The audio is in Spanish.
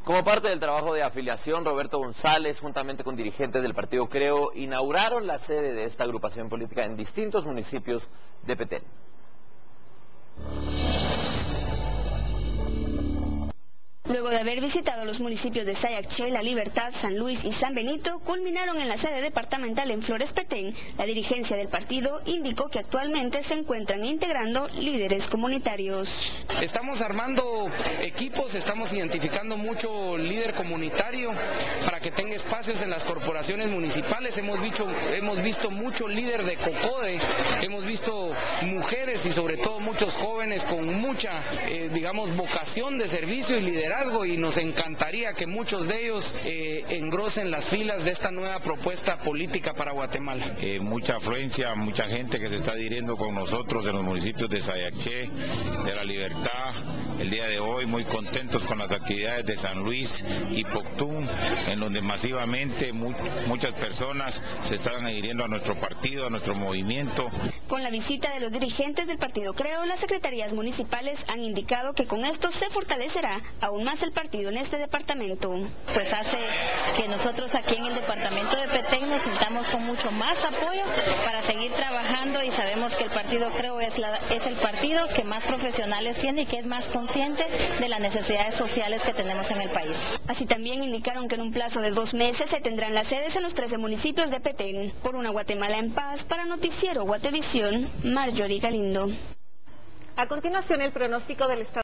Como parte del trabajo de afiliación, Roberto González, juntamente con dirigentes del partido Creo, inauguraron la sede de esta agrupación política en distintos municipios de Petén. Luego de haber visitado los municipios de Sayacché, La Libertad, San Luis y San Benito, culminaron en la sede departamental en Flores Petén. La dirigencia del partido indicó que actualmente se encuentran integrando líderes comunitarios. Estamos armando equipos, estamos identificando mucho líder comunitario para que tenga espacios en las corporaciones municipales. Hemos visto mucho líder de COCODE, hemos visto mujeres y sobre todo muchos jóvenes con mucha, vocación de servicio y liderazgo, y nos encantaría que muchos de ellos engrosen las filas de esta nueva propuesta política para Guatemala. Mucha afluencia, mucha gente que se está adhiriendo con nosotros en los municipios de Sayacché, de La Libertad. El día de hoy muy contentos con las actividades de San Luis y Poctún, en donde masivamente muchas personas se están adhiriendo a nuestro partido, a nuestro movimiento. Con la visita de los dirigentes del partido Creo, las secretarías municipales han indicado que con esto se fortalecerá aún más el partido en este departamento. Pues hace que nosotros aquí en el departamento de Petén nos sintamos con mucho más apoyo para seguir trabajando, y sabemos que el partido Creo es el partido que más profesionales tiene y que es más consciente de las necesidades sociales que tenemos en el país. Así también indicaron que en un plazo de 2 meses se tendrán las sedes en los 13 municipios de Petén. Por una Guatemala en paz, para Noticiero Guatevisión, Marjorie Galindo. A continuación, el pronóstico del estado